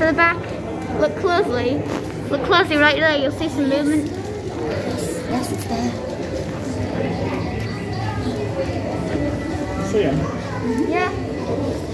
the back. Look closely. Look closely right there, you'll see some movement. Yes, it's there. See him? Yeah.